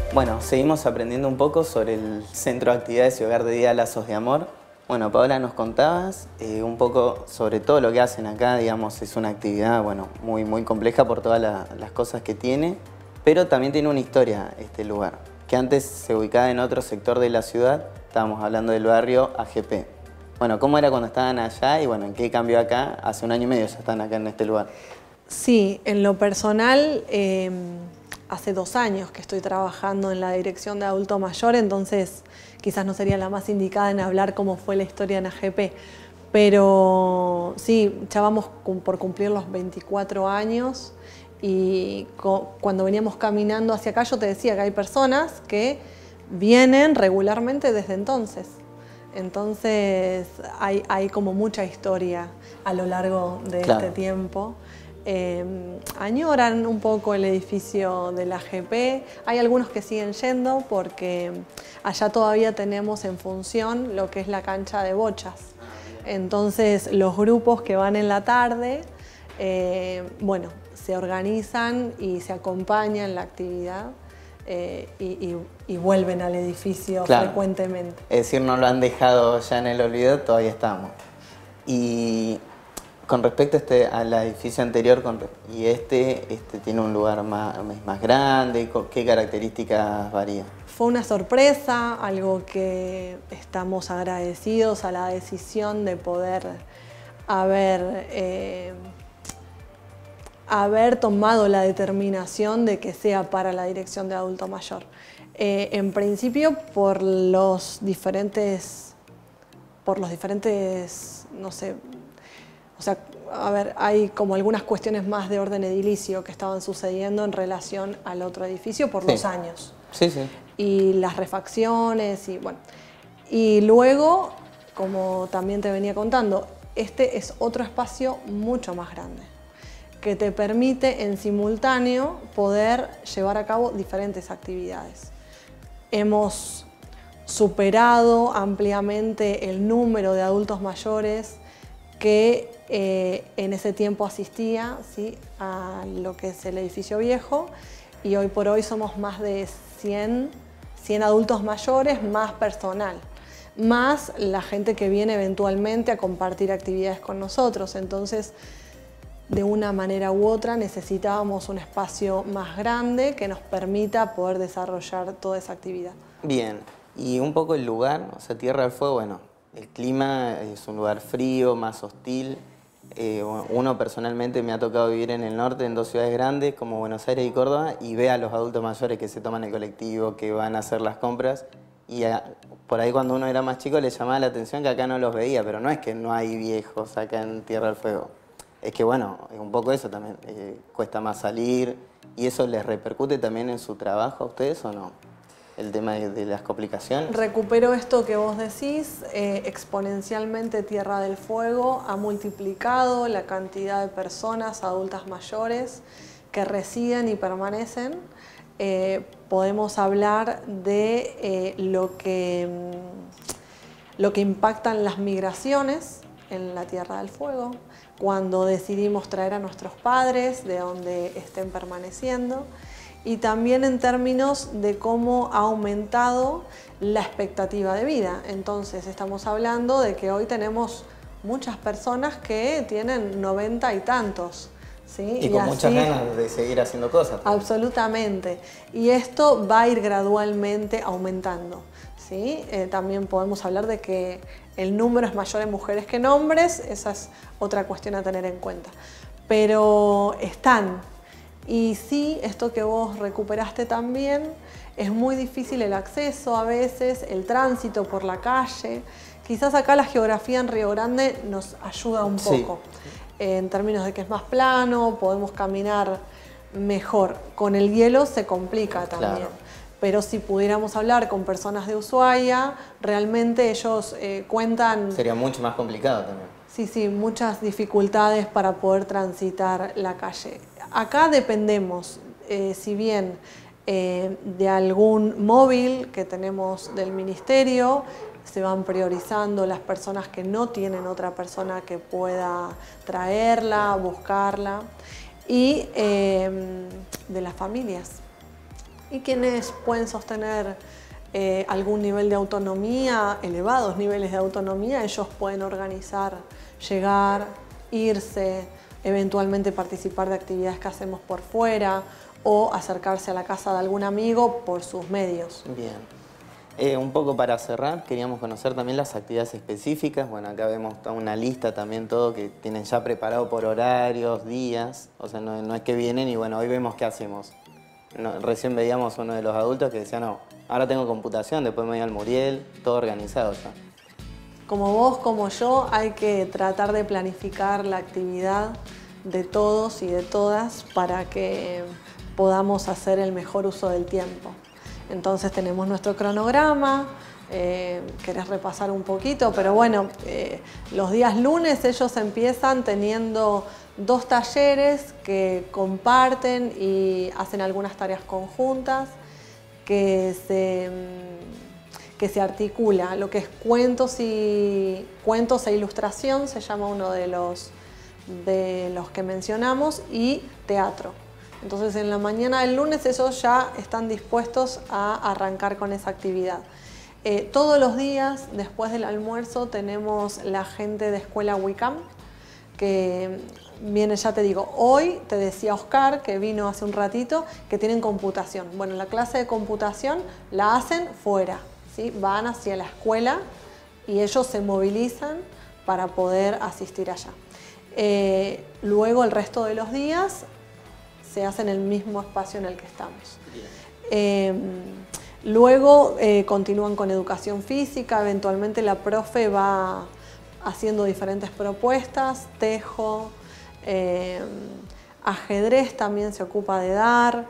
Bueno, seguimos aprendiendo un poco sobre el Centro de Actividades y Hogar de Día Lazos de Amor. Bueno, Paola, nos contabas un poco sobre todo lo que hacen acá. Digamos, es una actividad, bueno, muy compleja por todas las cosas que tiene, pero también tiene una historia este lugar, que antes se ubicaba en otro sector de la ciudad. Estábamos hablando del barrio AGP. Bueno, ¿cómo era cuando estaban allá y bueno, en qué cambió acá? Hace 1 año y medio ya están acá en este lugar. Sí, en lo personal, hace 2 años que estoy trabajando en la dirección de adulto mayor, entonces quizás no sería la más indicada en hablar cómo fue la historia en AGP. Pero sí, ya vamos por cumplir los 24 años y cuando veníamos caminando hacia acá yo te decía que hay personas que vienen regularmente desde entonces. Entonces hay como mucha historia a lo largo de este tiempo. Añoran un poco el edificio de la AGP. Hay algunos que siguen yendo porque allá todavía tenemos en función lo que es la cancha de bochas. Entonces los grupos que van en la tarde, bueno, se organizan y se acompañan la actividad y vuelven al edificio frecuentemente. Es decir, no lo han dejado ya en el olvido, todavía estamos. Y con respecto al edificio anterior, y este tiene un lugar más grande, ¿qué características varía? Fue una sorpresa, algo que estamos agradecidos a la decisión de poder haber tomado la determinación de que sea para la dirección de adulto mayor. En principio por los diferentes, no sé, o sea, a ver, hay como algunas cuestiones más de orden edilicio que estaban sucediendo en relación al otro edificio por los años. Sí. Y las refacciones y bueno. Y luego, como también te venía contando, este es otro espacio mucho más grande que te permite en simultáneo poder llevar a cabo diferentes actividades. Hemos superado ampliamente el número de adultos mayores que en ese tiempo asistía, ¿sí?, a lo que es el edificio viejo, y hoy por hoy somos más de 100 adultos mayores, más personal, más la gente que viene eventualmente a compartir actividades con nosotros. Entonces, de una manera u otra necesitábamos un espacio más grande que nos permita poder desarrollar toda esa actividad. Bien, y un poco el lugar, o sea, Tierra del Fuego, bueno, el clima es un lugar frío, más hostil. Uno personalmente me ha tocado vivir en el norte, en 2 ciudades grandes como Buenos Aires y Córdoba, y ve a los adultos mayores que se toman el colectivo, que van a hacer las compras, y por ahí cuando uno era más chico le llamaba la atención que acá no los veía, pero no es que no hay viejos acá en Tierra del Fuego. Es que bueno, es un poco eso también, cuesta más salir, y eso les repercute también en su trabajo a ustedes, ¿o no? El tema de las complicaciones. Recupero esto que vos decís, exponencialmente Tierra del Fuego ha multiplicado la cantidad de personas adultas mayores que residen y permanecen. Podemos hablar de lo que impactan las migraciones en la Tierra del Fuego, cuando decidimos traer a nuestros padres de donde estén permaneciendo, y también en términos de cómo ha aumentado la expectativa de vida. Entonces estamos hablando de que hoy tenemos muchas personas que tienen 90 y tantos. ¿Sí? Y con muchas ganas de seguir haciendo cosas. Absolutamente. Y esto va a ir gradualmente aumentando. ¿Sí? También podemos hablar de que el número es mayor en mujeres que en hombres, esa es otra cuestión a tener en cuenta. Pero están. Y sí, esto que vos recuperaste también, es muy difícil el acceso a veces, el tránsito por la calle. Quizás acá la geografía en Río Grande nos ayuda un poco. En términos de que es más plano, podemos caminar mejor. Con el hielo se complica también. Claro. Pero si pudiéramos hablar con personas de Ushuaia, realmente ellos cuentan... Sería mucho más complicado también. Sí, muchas dificultades para poder transitar la calle. Acá dependemos, si bien de algún móvil que tenemos del ministerio, se van priorizando las personas que no tienen otra persona que pueda traerla, buscarla, y de las familias. Y quienes pueden sostener algún nivel de autonomía, elevados niveles de autonomía, ellos pueden organizar, llegar, irse, eventualmente participar de actividades que hacemos por fuera o acercarse a la casa de algún amigo por sus medios. Bien. Un poco para cerrar, queríamos conocer también las actividades específicas. Bueno, acá vemos toda una lista también, todo que tienen ya preparado por horarios, días. O sea, no es que vienen y bueno, hoy vemos qué hacemos. No, recién veíamos uno de los adultos que decía, no, ahora tengo computación, después me voy al Muriel, todo organizado ya. Como vos, como yo, hay que tratar de planificar la actividad de todos y de todas para que podamos hacer el mejor uso del tiempo. Entonces tenemos nuestro cronograma, querés repasar un poquito, pero bueno, los días lunes ellos empiezan teniendo 2 talleres que comparten y hacen algunas tareas conjuntas que se articula, lo que es cuentos e ilustración, se llama uno de los que mencionamos, y teatro. Entonces en la mañana del lunes ellos ya están dispuestos a arrancar con esa actividad. Todos los días después del almuerzo tenemos la gente de Escuela Wicam, que viene, ya te digo, hoy te decía Oscar, que vino hace un ratito, que tienen computación. Bueno, la clase de computación la hacen fuera, ¿sí? Van hacia la escuela y ellos se movilizan para poder asistir allá. Luego el resto de los días se hace en el mismo espacio en el que estamos. Luego continúan con educación física, eventualmente la profe va haciendo diferentes propuestas, tejo, ajedrez también se ocupa de dar,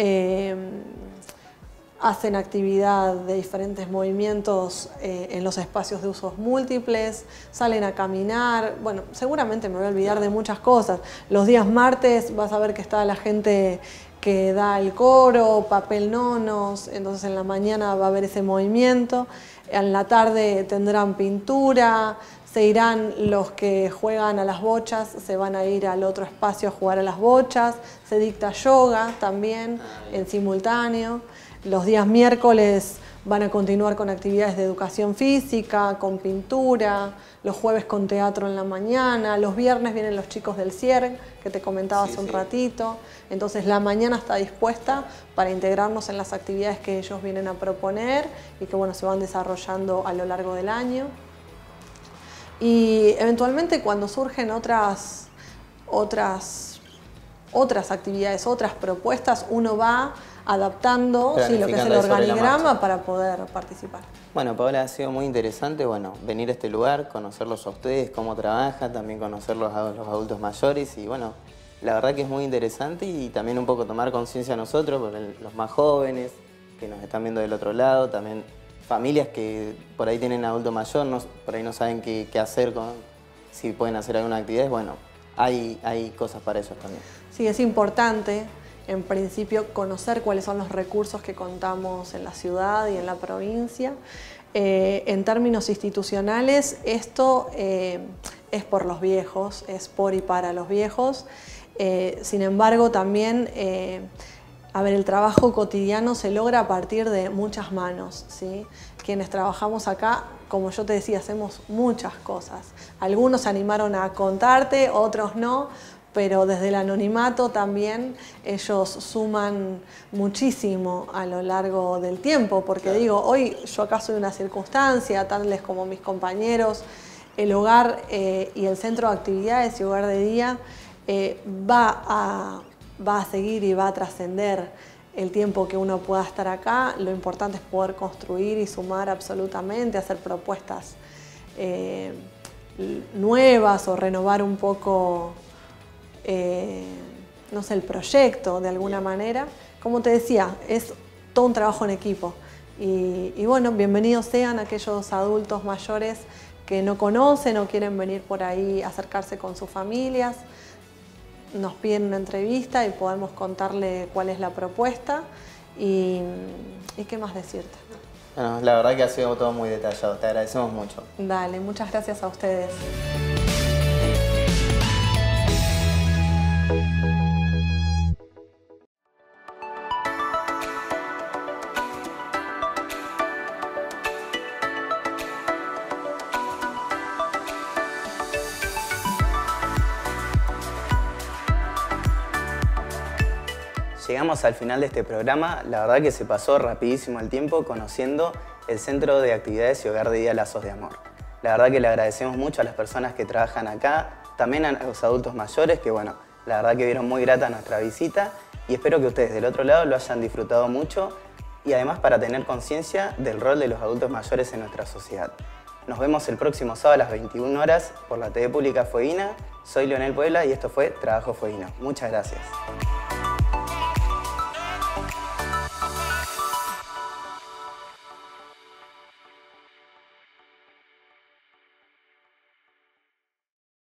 hacen actividad de diferentes movimientos en los espacios de usos múltiples, salen a caminar, bueno, seguramente me voy a olvidar de muchas cosas. Los días martes vas a ver que está la gente que da el coro, papel nonos, entonces en la mañana va a haber ese movimiento, en la tarde tendrán pintura, se irán los que juegan a las bochas, se van a ir al otro espacio a jugar a las bochas, se dicta yoga también en simultáneo. Los días miércoles van a continuar con actividades de educación física, con pintura, los jueves con teatro en la mañana, los viernes vienen los chicos del CIERG, que te comentaba hace un ratito. Entonces la mañana está dispuesta para integrarnos en las actividades que ellos vienen a proponer y que bueno, se van desarrollando a lo largo del año. Y eventualmente cuando surgen otras actividades, otras propuestas, uno va adaptando lo que es el organigrama para poder participar. Bueno, Paola, ha sido muy interesante venir a este lugar, conocerlos a ustedes, cómo trabajan, también conocerlos a los adultos mayores y bueno, la verdad que es muy interesante y también un poco tomar conciencia nosotros, porque los más jóvenes que nos están viendo del otro lado, también familias que por ahí tienen adulto mayor, por ahí no saben qué hacer, si pueden hacer alguna actividad, bueno, hay cosas para ellos también. Sí, es importante, en principio, conocer cuáles son los recursos que contamos en la ciudad y en la provincia. En términos institucionales, esto es por los viejos, es por y para los viejos. Sin embargo, también el trabajo cotidiano se logra a partir de muchas manos, ¿sí? Quienes trabajamos acá, como yo te decía, hacemos muchas cosas. Algunos se animaron a contarte, otros no, pero desde el anonimato también ellos suman muchísimo a lo largo del tiempo, porque digo, hoy yo acá soy una circunstancia, tales como mis compañeros, el hogar y el centro de actividades y hogar de día va a seguir y va a trascender el tiempo que uno pueda estar acá. Lo importante es poder construir y sumar absolutamente, hacer propuestas nuevas o renovar un poco no sé, el proyecto de alguna manera. Como te decía, es todo un trabajo en equipo y bueno, bienvenidos sean aquellos adultos mayores que no conocen o quieren venir por ahí a acercarse con sus familias. Nos piden una entrevista y podemos contarle cuál es la propuesta y qué más decirte. Bueno, la verdad que ha sido todo muy detallado, te agradecemos mucho. Dale, muchas gracias a ustedes. Llegamos al final de este programa. La verdad que se pasó rapidísimo el tiempo conociendo el Centro de Actividades y Hogar de Día Lazos de Amor. La verdad que le agradecemos mucho a las personas que trabajan acá, también a los adultos mayores, que bueno, la verdad que vieron muy grata nuestra visita y espero que ustedes del otro lado lo hayan disfrutado mucho y además para tener conciencia del rol de los adultos mayores en nuestra sociedad. Nos vemos el próximo sábado a las 21 horas por la TV Pública Fueguina. Soy Leonel Puebla y esto fue Trabajo Fueguino. Muchas gracias.